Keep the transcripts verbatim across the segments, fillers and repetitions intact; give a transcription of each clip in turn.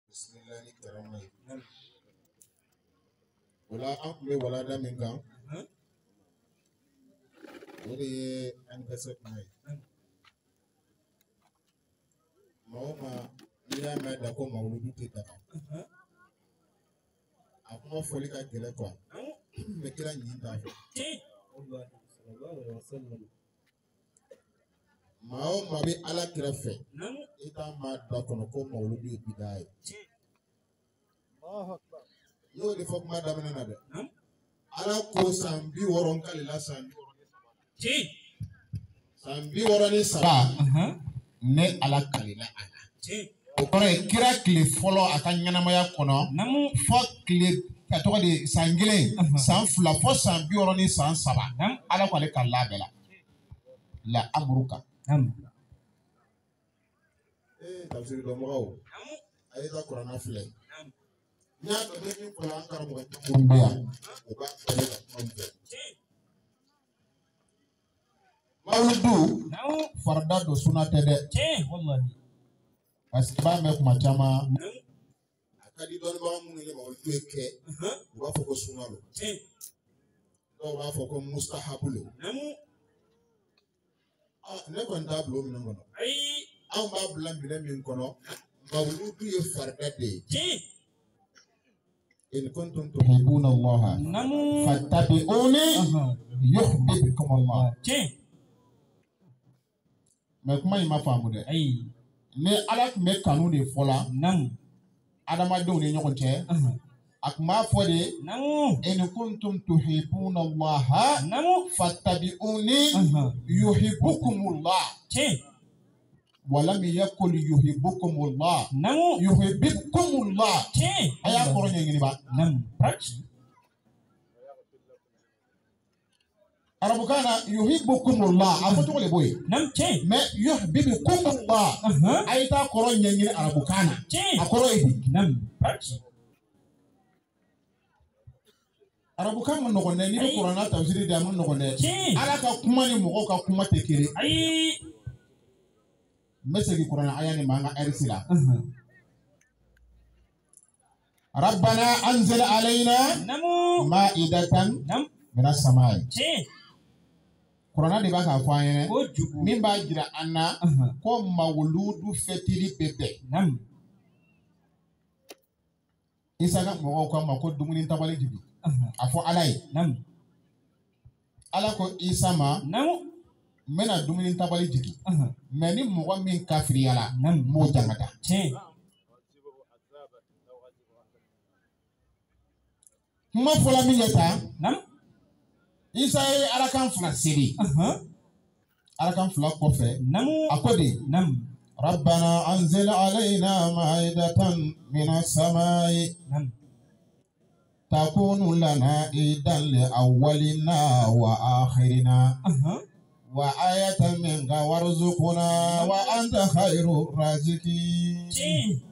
Bismillahirrahmanirrahim. Karamai. Wala akme wala da mingan. Wala ye anniversaire mai. Maoma iya mai da ko mawludu te da. Akuma foli ka gele kwa. Me kira nyi ta. Sallallahu alaihi wasallam. Maoma bi ala kira fe. Ita ma da kono ko mawludu bidai. Yo le fok ma damana na de ala ko sambi woron kalila sambi ti sambi woroni saba ne ala kalila ala ti o kore kira kile folo aka nyanamaya kono namu fo kile kato de sangile san fula fo sambi woroni san saba ala ko ale kala bela la amruka nam eh tafsir do mo namu ayda qur'ana fle nya to be ni ko an karamu ko kumbiya o ba ko le ko mbe mawludu naw farda do sunate de eh wallahi asba me ko machama akadi don ba mu ni ba o tueke o ba fo ko sunalo eh do ba fo ko mustahabulo namu ah ne ko ndablo mi ngono ai aw ba blam bi le mi kono mawludu e farda de eh إن كنتم تحبون الله فاتبعوني يحببكم الله. Mais comment il m'a fait amoudé? Mais alors que mes canaux de fola, non. Adamadio ne nyonte. Akma fode. Non. إن كنتم تحبون الله فاتبعوني يحببكم الله. ولم يقل يحبكم الله نعم يحببكم الله ايا قرن يغني با نعم عربو كان يحبكم الله افتو لي بوي نعم تي ما يحببكم الله ايتا قرن يغني عربو كان اقرو ايدي نعم عربو كان نغو ني ني قران تفسير دي من نغو ني ala ka kuma ni mo ka kuma tekere ai مسجد القرآن آية مانا أرسلا ربنا أنزل علينا مائدة من السماء القرآن دي بقى فاين من باجرا أنا كم مولود فتيري بيبي إذا كان موقع ما كود دمين تبالي جبي أفو علي على كو إيسا ما mena dumuni tabali jigi mais ni mɔgɔ min kafiriyala m'o jangata kuma fɔla min ye tan Isa ye arakan fila seri arakan fila kɔfɛ a ko de rabbana anzil alayna ma'idatan minas samai takunu lana idan li awwalina wa akhirina وآية منك وارزقنا وأنت خير الرازقين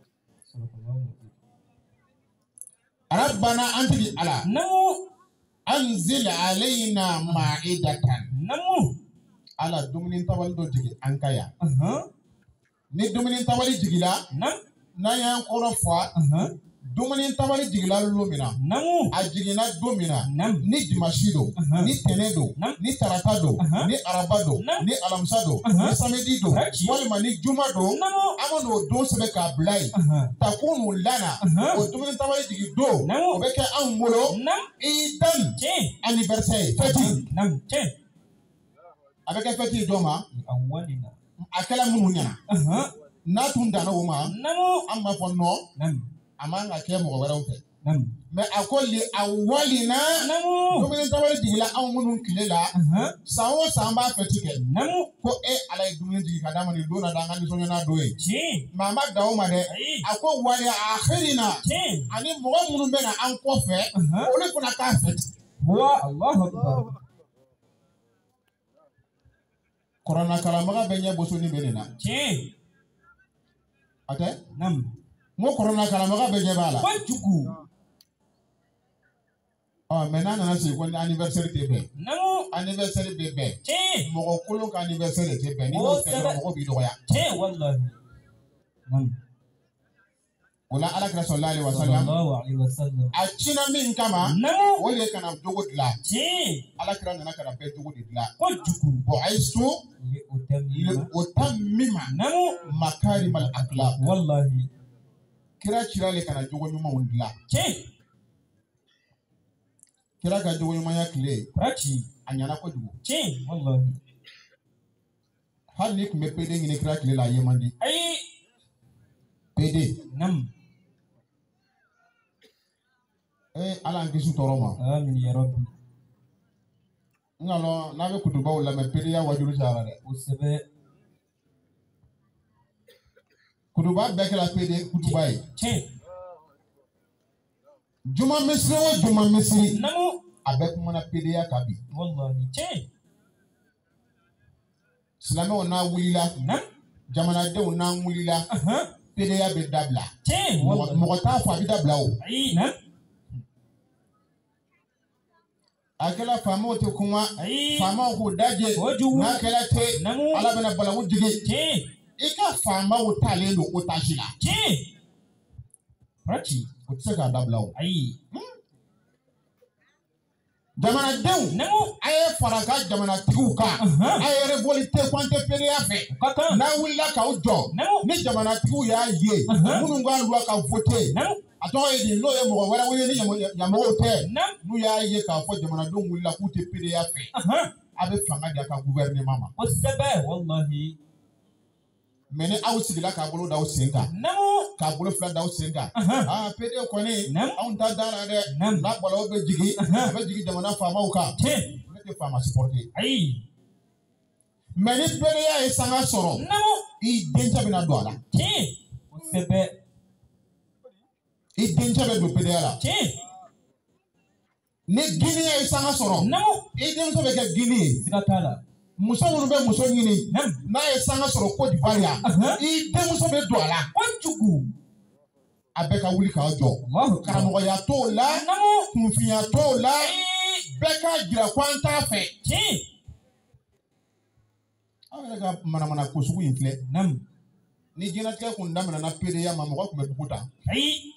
ربنا أنت على نمو أنزل علينا مائدة نمو على دومين تبالي دو جيجي أنكايا ني دومين تبالي جيجي لا نم نايان قرفوا dumuni tabali jigila lumina namu ajigina domina ni dimashido ni tenedo ni taratado ni arabado ni alamsado ni samedido walima ni jumado amono do sebe ka blai takunu lana o dumuni tabali jigido o beke an bolo idan anniversaire feti nam che abeke feti doma awalina akala mununya na tunda no ma namu amma fonno nam amanga ke mo wara ufe nam me akoli awalina namu dumuni tabali digila aw munun kilela sawo samba fetike namu ko e ala dumuni diga dama ni dona danga ni sonya na doye ji mama dawo ma de ako wali akhirina ani mo munun bena an ko fe ole kuna ka fet wa allah akbar corona kala maga benya bosoni benena ji ate nam mo corona kala maga be jebala ba jugu ah maintenant nana se ko anniversaire tebe namu anniversaire bebe ti mo ko kolo ka anniversaire tebe ni mo te mo ko bi do ya ti wallahi nam Wala alakira sallallahu alaihi wasallam. Sallallahu alaihi wasallam. A china min kama. Namu. Wale kana jogo dila. Ti. Alakira nana kana pe jogo dila. Ko jugu. Bo aisu. Li utammima. Li utammima. Namu. Makarimal akhlaq. Wallahi. Kira kira le kana jogo nyuma wundila. Ti. Kira ka jogo nyuma ya kile. Prachi. Anyana ko jugu. Ti. Wallahi. Hal ni kumbe pede ngine kira kile la yemandi. Ai. Pede. Nam. Eh, ala ngisu toroma. Amin ya rabbi. Ngalo na be kutuba wala me pede ya wajuru jara de. Usebe. Kutuba bekela pede kutuba yi. Che. Juma misri o juma misri. Namu. Abek mona pede ya kabi. Wallahi. Che. Silame ona wulila. Nam. Jamana de ona wulila. Aha. Pede ya be dabla. Che. Mo ta fa bi dabla o. Ai, nam. Akela famo te kuma fama ko daje na kala te ala bana bala wujige ti ika fama wo tale lo o tajila ti rati o tsaka dablawo ai jamana dew namu aye faraka jamana tiguka aye revolite kwante pere afe na willa ka ojo ni jamana tigu ya ye munu ngwa lu ka voter Attends, il lo ye mo wala wala ni ya mo hotel nu ya ye ka fo jamana don wula ku te pede ya fe abe fanga dia ka gouvernement ma o sebe wallahi mene aw sigila ka bolo daw senga namu ka bolo fla daw senga ah pede ko ni on ta dara de la bolo be jigi be jigi jamana fama o ka mete fama supporter ai mene pede ya esanga soro namu I denja bina do ala o sebe I denja be do pede ala ne Guinea isanga soro namu I denja be ke Guinea sikatala muso munu be muso nyini na isanga soro Côte d'Ivoire ya I denja be do ala onjugu abeka wuli ka ojo karamo ya to la namu kunfiya to la beka gira kwanta fe ti awele ga mana mana kosugu infle nam ni jina tke kun damana na pede ya mama ko me bukuta ai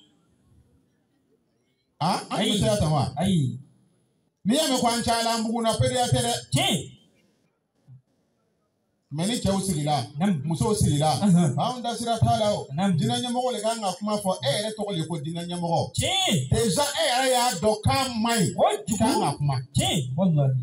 ah ai se atama ai ni ya me kwancha la mbugu na pede ya tere ti meni che usilila nam muso usilila ba unda sira thala o dina nyamo le ganga kuma fo e re to le ko dina nyamo ti deja e ara ya doka mai o dina kuma ti wallahi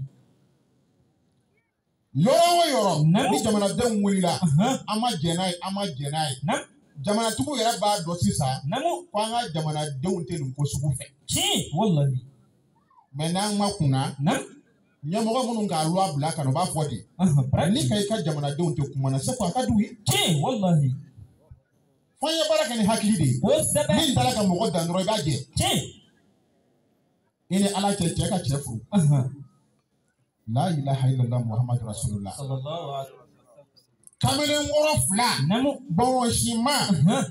yoro yoro ni jamana den wulila ama jenai ama jenai jamana tugu yara ba do sisa namu kwanga jamana den te ko sugu fe ti wallahi menang makuna nam nyamo munu ga loi bla ka no ba fodi ni kai ka jamana den te kuma na se kwa ka duwi ti wallahi fanya baraka ni hakili de ni ndala ka mo dan ro ba je ti ini ala che che ka chefu La ilaha illallah Muhammad Rasulullah sallallahu alaihi wasallam kamele ngoro fla namu bon shima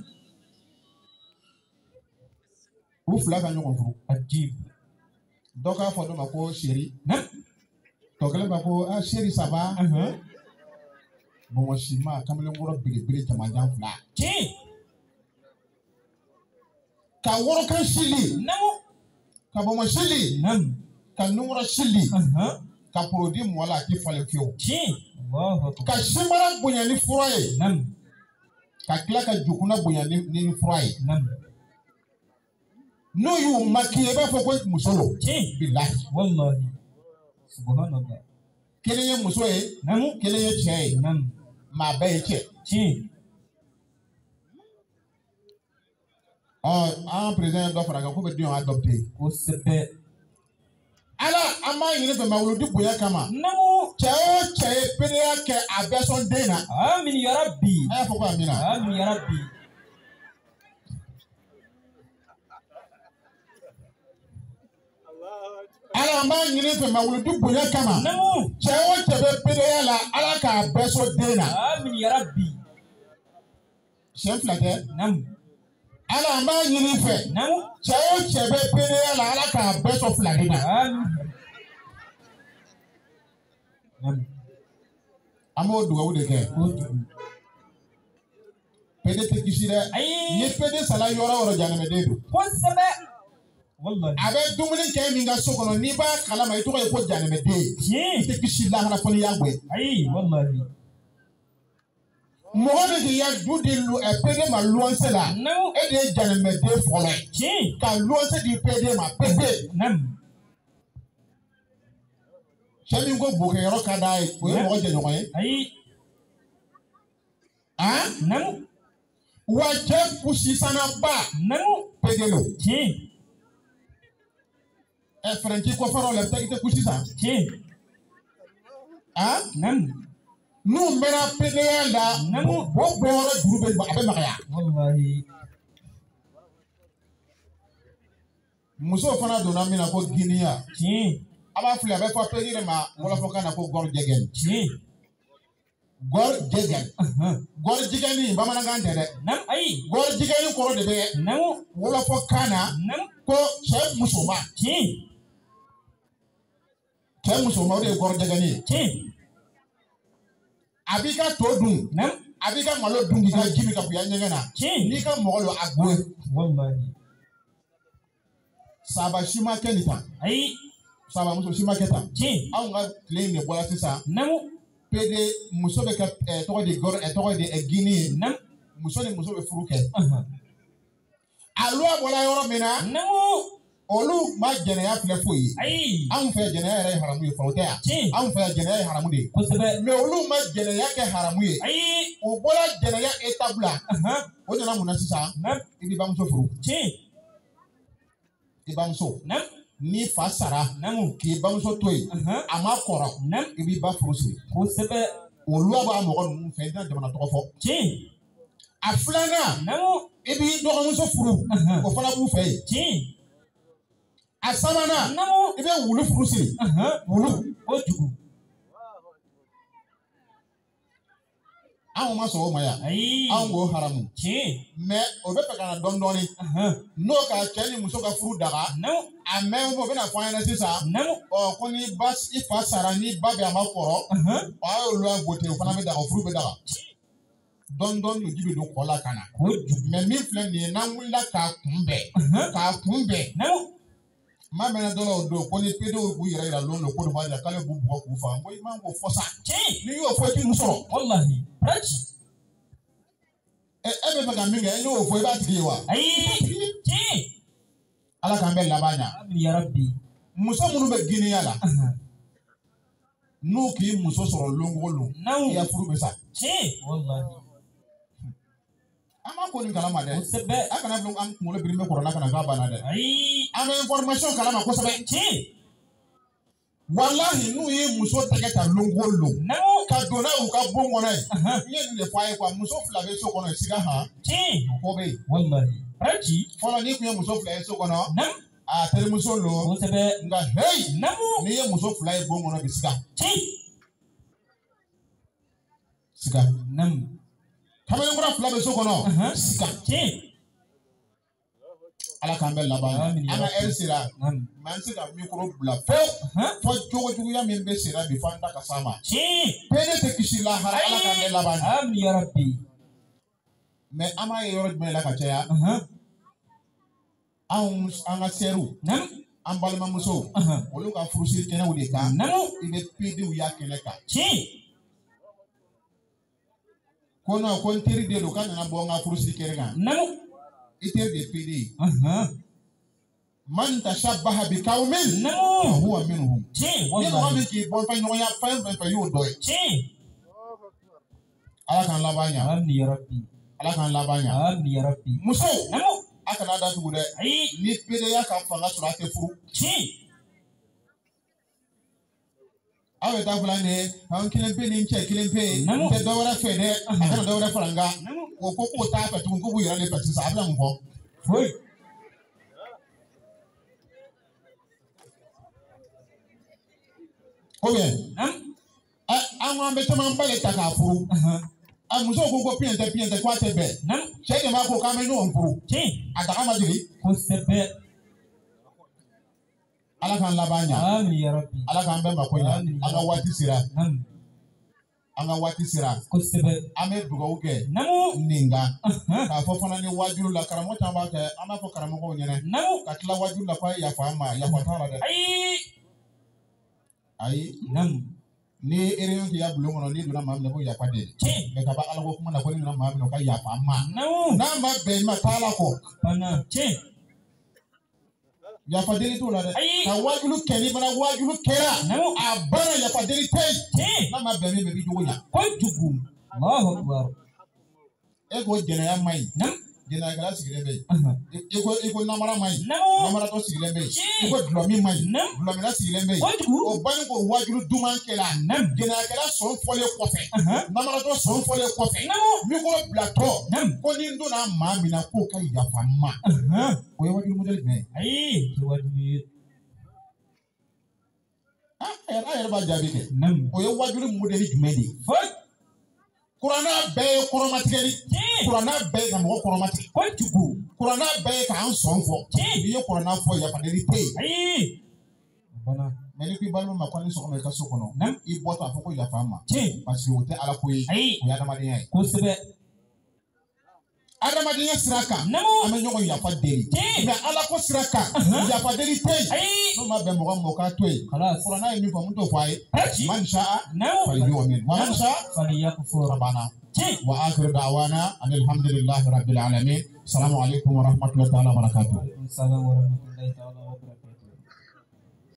u fla ka nyoko furu ajib doka fodo mako chéri na to kale mako ah chéri ça va bon shima kamele ngoro bile bile jamajan fla ti ka woro kan shili namu ka bon shili nam ka ngoro shili ka produit mola ki fale fio ti ka shimara bonya ni froye nam ka kila ka jukuna bonya ni ni froye nam no yu makiye ba fo ko musolo ti billahi wallahi subhanallah keleye musoye nam keleye che nam ma ba che ti ah en président do fara ko be dion adopter ko sebe ala ama yini be mawludi boya kama namu cheo che pede yake abeson dena amin ya rabbi ay foko amina amin ya rabbi ala ama yini be mawludi boya kama namu cheo che be pede yala ala ka abeson dena amin ya rabbi chef flade namu ala ama yini fe namu cheo che be pede yala ala ka abeson flade na amin Amo duwa wude ke. P D tɛ kisi dɛ. Ayi. Ni P D sala yɔrɔ o yɔrɔ ɲanamɛden don. Kosɛbɛ. Wallahi. A bɛ dumuni kɛ min ka so kɔnɔ n'i b'a kalama i tɔgɔ ye ko ɲanamɛden. Tiɲɛ. I tɛ kisi lahara fɔ n'i y'a gɛn. Ayi wallahi. Mɔgɔ min k'i ya du di P D ma luwanse la. E de ye ɲanamɛden fɔlɔ ye. Tiɲɛ. Ka luwanse di P D ma P D. Cɛ min ko bokɛyɔrɔ ka d'a ye o ye mɔgɔ jɛɲɔgɔn ye. Ayi. Han? Namu. Wa cɛ kusisanaba. Namu. P D lo. Tiɲɛ. Ɛ Fɛrɛnci kɔfɛrɛw la i tɛ kusi san. Tiɲɛ. Han? Namu. N'u mɛnna P D ya la. Namu. O bɔyɔrɔ juru bɛ a bɛ magaya. Wallahi. Musow fana donna min na ko giniya. Tiɲɛ. A b'a filɛ a bɛ fɔ P D de ma wɔlɔfɔkan na ko gɔrijɛgɛni. Tiɲɛ. Gɔrijɛgɛni. Gɔrijɛgɛni bamanankan tɛ dɛ. Ayi. Gɔrijɛgɛni kɔrɔ de bɛ wɔlɔfɔkan na ko cɛ musoman. Tiɲɛ. Cɛ musoman o de ye gɔrijɛgɛni ye. Tiɲɛ. A b'i ka to dun. A b'i ka malo dun k'i ka ji min ka kuya ɲɛgɛn na. Tiɲɛ. N'i ka mɔgɔ lo a goye. Wallahi. Saba si ma kɛ nin tan. Ayi. Saba muso si ma kɛ tan. Tiɲɛ. Anw ka tile in de bɔra sisan. Namu. P D muso bɛ kɛ tɔgɔ de gɔr tɔgɔ de gini ye. Namu. Muso ni muso bɛ furu kɛ. A loi bɔra yɔrɔ min na. Namu. Olu ma jɛnɛya filɛ foyi ye. Ayi. Anw fɛ jɛnɛya yɛrɛ ye haramu ye fɔlɔ tɛ yan. Tiɲɛ. Anw fɛ jɛnɛya ye haramu de ye. Kosɛbɛ. Mais olu ma jɛnɛya kɛ haramu ye. Ayi. U bɔra jɛnɛya étape la. O nana mun na sisan? I b'i bamuso furu. Tiɲɛ. I bamuso. Ni fa sara. K'i bamuso to yen. A ma kɔrɔ. I b'i ba furu siri. Kosɛbɛ. O loi b'a mɔgɔ ninnu fɛ i tɛna jamana tɔgɔ fɔ. Tiɲɛ. A filanan. I b'i dɔgɔmuso furu. O fana b'u fɛ yen. Tiɲɛ. A sabanan. I bɛ wulu furu siri. Wulu. O jugu. Anw ma sɔn o ma yan. Ayi. Anw ko haramu. Tiɲɛ. Mais o bɛ fɛ ka na dɔɔni dɔɔni. N'o ka cɛ ni muso ka furu daga. A mɛn o bɛna fɔ an ɲɛna sisan. Ɔ ko ni ba i fa sara ni ba bɛ a ma kɔrɔ. A y'o loi voté o fana bɛ daga o furu bɛ daga. Dɔɔni dɔɔni ji bɛ don kɔ la ka na. Mais min filɛ nin ye n'an wulila k'a kunbɛn. K'a kunbɛn. Maa mɛnna dɔ la o don ko ni P D b'u yɛrɛ yira lon don ko b'a jira k'ale b'u bugɔ k'u faga. N ko i man k'o fɔ sa. Tiɲɛ. N'i y'o fɔ i t'i nu sɔrɔ. Wallahi. Ɛ e bɛ fɛ ka min kɛ e y'o fɔ i b'a tigi ye wa? Ayi. Tiɲɛ. Ala k'an bɛɛ laban ɲa. Yarabi. Muso minnu bɛ giniya la. N'u k'i muso sɔrɔ lon o lon. I ya furu bɛ sa. Tiɲɛ. Wallahi. An ma ko nin kalama dɛ. Kosɛbɛ. A kana bila an kunkolo biri bɛ kɔrɔla kana k'a banna dɛ. Ayi. An bɛ information kalama kosɛbɛ. Tiɲɛ. Wallahi n'u ye muso tɛgɛ ta lon o lon. Ka don n'a ye u ka bon kɔnɔ ye. N ye nin de fɔ a ye quoi muso fila bɛ so kɔnɔ siga han. Tiɲɛ. O ko bɛ yen. Wallahi. Fɔlɔ n'i tun ye muso fila ye so kɔnɔ. A terimuso lo. Kosɛbɛ. Nka hey. N'i ye muso fila ye bon kɔnɔ bi siga. Tiɲɛ. Siga. Kamalenkɔrɔ fila bɛ so kɔnɔ. Siga. Tiɲɛ. Ala k'an bɛɛ laban ɲa. An ka heure sera. Mais an tɛ se ka micro bila pewu. Fɔ jogo juguya min bɛ sera bi fɔ an da ka s'a ma. Tiɲɛ. P D tɛ kisi lahara Ala k'an bɛɛ laban ɲa. Ami yarabi. Mais an b'a ye yɔrɔ jumɛn la ka caya? Anw an ka sɛriw. An balimamusow. Olu ka furusiri kɛnɛw de kan. I bɛ P D y'a kɛnɛ kan. Tiɲɛ. Ko non ko n teri de don k'a nana bɔ n ka furusiri kɛnɛ kan. I teri de ye P D ye. Man tashabbaha bi qawmin fahuwa minhum. Tiɲɛ. Ni mɔgɔ min k'i bɔ fɛn ɲɔgɔnya fɛn fɛn fɛ y'o dɔ ye. Tiɲɛ. Ala k'an laban ɲa. Ami yarabi. Ala k'an laban ɲa. Ami yarabi. Muso. A kana datugu dɛ. Ayi. Ni P D y'a ka fanga sɔrɔ a tɛ furu. Tiɲɛ. Aw ye dafilan de ye an kelen pe ni cɛ kelen pe n tɛ dɔwɛrɛ fɛ dɛ a kana dɔwɛrɛ fara n kan o ko k'o t'a fɛ tugun ko k'u yɛrɛ de fɛ sisan a bɛna mun fɔ. Foyi. Ko bien ɛ an ko an bɛ caman ba de ta k'a furu a musow ko ko piyɛn tɛ piyɛn tɛ k'a tɛ bɛn cɛ de b'a ko k'an bɛ ɲɔgɔn furu a daga ma jigin. Kosɛbɛ. Ala k'an laban ɲa. Ami yarabi. Ala k'an bɛɛ mako ɲa. An ka waati sera. anga wati sira ame dugawu kɛ ninga k'a fɔ fana ni wajulu la karamɔgɔ caman b'a kɛ an b'a fɔ karamɔgɔw ɲɛna ka tila wajulu la k'a yafa an ma yafa t'a la dɛ ayi ni réunion k'i ya bulon kɔnɔ ni donna maa min na ko yafa de mais ka ban Ala ko kuma na ko ni donna maa min na ka yafa an ma n'a ma bɛn i ma taa Ala kɔ yafa deli t'o la dɛ ka wajulu kɛ ni fana wajulu kɛra a banna yafa deli tɛ yen n'a ma bɛn min ma i bɛ jogo la kojugu Allahu Akbar e ko jɛnɛya ma ɲi jɛnɛyakɛla sigilen bɛ yen i ko i ko namara ma ɲi namaratɔ sigilen bɛ yen i ko dulɔmi ma ɲi dulɔmina sigilen bɛ yen o banni ko wajulu duman kɛra jɛnɛyakɛla sɔn fɔlen kɔfɛ namaratɔ sɔn fɔlen kɔfɛ min ko bilatɔ ko ni n donna maa min na k'o ka yafa n ma o ye wajulu modèle jumɛn ye ayi o ye wajulu ye a yɛrɛ b'a jaabi kɛ o ye wajulu modèle jumɛn de ye kuranna bɛɛ ye kɔrɔmatigɛli kuranna bɛɛ ye ka mɔgɔ kɔrɔmatigɛ kojugu kuranna bɛɛ ye k'an sɔn fɔ n'i ye kuranna fɔ yafadeli tɛ yen mais ni ko i balima ma ko ni sɔgɔma i ka so kɔnɔ i bɔtɔ a fɔ ko yafa an ma parce que o tɛ Ala ko ye o ye adamadenya ye kosɛbɛ adamadenya sira kan an bɛ ɲɔgɔn yafa deli mais Ala ko sira kan yafadeli tɛ yen n'o ma bɛn mɔgɔ ma o k'a to yen kuranna ye min fɔ n t'o fɔ a ye man saa falyu'min wa man saa falyakfur rabbana wa akhiru da'wana alhamdulillahi rabbil alamin assalamu alaikum wa rahmatullahi wa barakatuh.